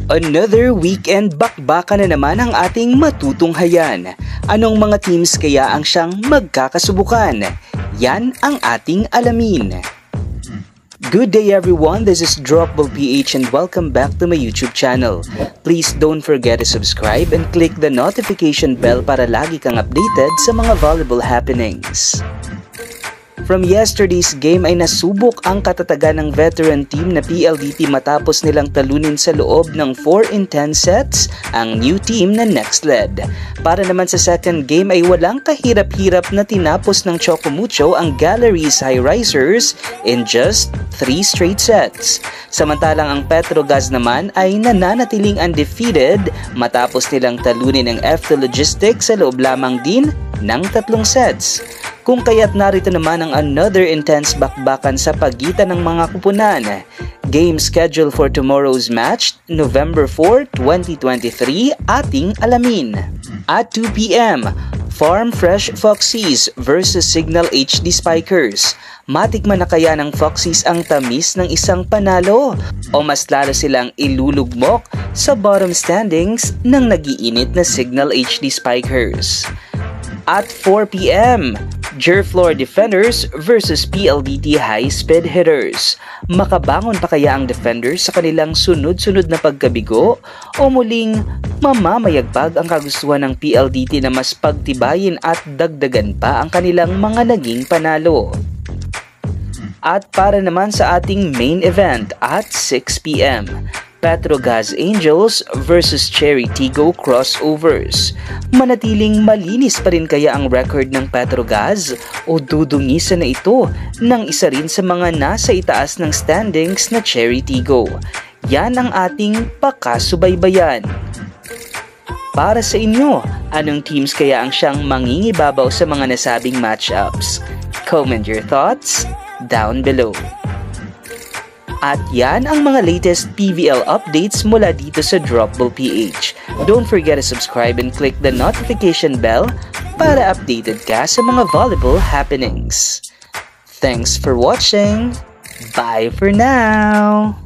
Another weekend bakbaka na naman ang ating matutunghayan. Anong mga teams kaya ang siyang magkakasubukan? Yan ang ating alamin. Good day everyone, this is Dropball PH and welcome back to my YouTube channel. Please don't forget to subscribe and click the notification bell para lagi kang updated sa mga volleyball happenings. From yesterday's game ay nasubok ang katatagan ng veteran team na PLDT matapos nilang talunin sa loob ng 4 in 10 sets ang new team na Nextled. Para naman sa second game ay walang kahirap-hirap na tinapos ng Chocomucho ang Galleries High Risers in just 3 straight sets. Samantalang ang Petrogas naman ay nananatiling undefeated matapos nilang talunin ang F2 Logistics sa loob lamang din ng 3 sets. Kung kaya't narito naman ang another intense bakbakan sa pagitan ng mga kupunan. Game schedule for tomorrow's match, November 4, 2023, ating alamin. At 2 p.m., Farm Fresh Foxies versus Signal HD Spikers. Matikman na kaya ng Foxies ang tamis ng isang panalo? O mas lalo silang ilulugmok sa bottom standings ng nagiinit na Signal HD Spikers? At 4 p.m., Jerflor Defenders versus PLDT High Speed Hitters. Makabangon pa kaya ang Defenders sa kanilang sunod-sunod na pagkabigo o muling mamamayagpag ang kagustuhan ng PLDT na mas pagtibayin at dagdagan pa ang kanilang mga naging panalo? At para naman sa ating main event at 6 p.m., Petrogas Angels versus Cherry Tigo Crossovers. Manatiling malinis pa rin kaya ang record ng Petrogas o dudungisan na ito ng isa rin sa mga nasa itaas ng standings na Cherry Tigo? Yan ang ating pakasubaybayan. Para sa inyo, anong teams kaya ang siyang mangingibabaw sa mga nasabing matchups? Comment your thoughts down below. At yan ang mga latest PVL updates mula dito sa Dropball PH. Don't forget to subscribe and click the notification bell para updated ka sa mga volleyball happenings. Thanks for watching. Bye for now!